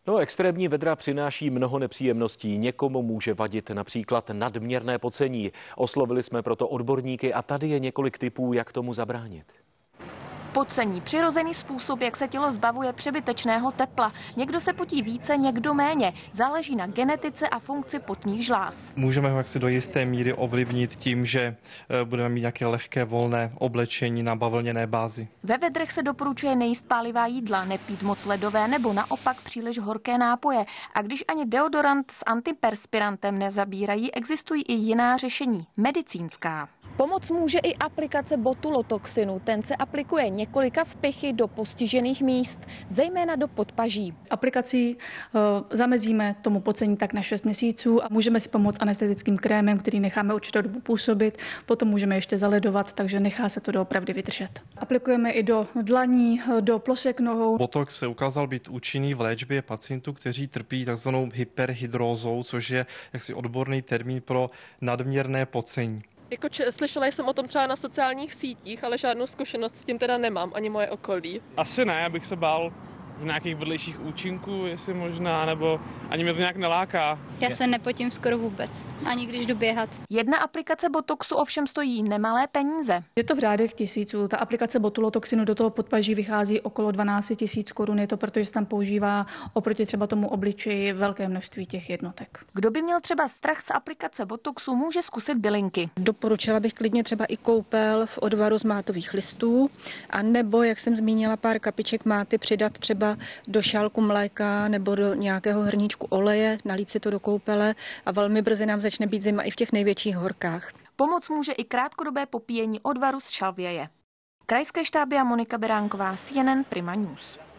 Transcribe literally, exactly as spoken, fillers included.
No, extrémní vedra přináší mnoho nepříjemností. Někomu může vadit například nadměrné pocení. Oslovili jsme proto odborníky a tady je několik tipů, jak tomu zabránit. Pocení, přirozený způsob, jak se tělo zbavuje přebytečného tepla. Někdo se potí více, někdo méně. Záleží na genetice a funkci potních žláz. Můžeme ho jaksi do jisté míry ovlivnit tím, že budeme mít nějaké lehké volné oblečení na bavlněné bázi. Ve vedrech se doporučuje nejíst pálivá jídla, nepít moc ledové nebo naopak příliš horké nápoje. A když ani deodorant s antiperspirantem nezabírají, existují i jiná řešení, medicínská. Pomoc může i aplikace botulotoxinu. Ten se aplikuje několika vpichy do postižených míst, zejména do podpaží. Aplikací uh, zamezíme tomu pocení tak na šest měsíců a můžeme si pomoct anestetickým krémem, který necháme určitou dobu působit, potom můžeme ještě zaledovat, takže nechá se to doopravdy vydržet. Aplikujeme i do dlaní, do plosek nohou. Botox se ukázal být účinný v léčbě pacientů, kteří trpí takzvanou hyperhidrózou, což je jaksi odborný termín pro nadměrné pocení. Jako č- slyšela jsem o tom třeba na sociálních sítích, ale žádnou zkušenost s tím teda nemám, ani moje okolí. Asi ne, abych se bál nějakých vedlejších účinků, jestli možná, nebo ani mě to nějak neláká. Já se nepotím skoro vůbec, ani když jdu běhat. Jedna aplikace botoxu ovšem stojí nemalé peníze. Je to v řádech tisíců. Ta aplikace botulotoxinu do toho podpaží vychází okolo dvanáct tisíc korun. Je to proto, že se tam používá oproti třeba tomu obličeji velké množství těch jednotek. Kdo by měl třeba strach z aplikace botoxu, může zkusit bylinky. Doporučila bych klidně třeba i koupel v odvaru z mátových listů, a nebo, jak jsem zmínila, pár kapiček máty přidat třeba do šálku mléka nebo do nějakého hrníčku oleje, nalít si to do koupele a velmi brzy nám začne být zima i v těch největších horkách. Pomoc může i krátkodobé popíjení odvaru z šalvěje. Krajské štáby a Monika Beránková, C N N Prima News.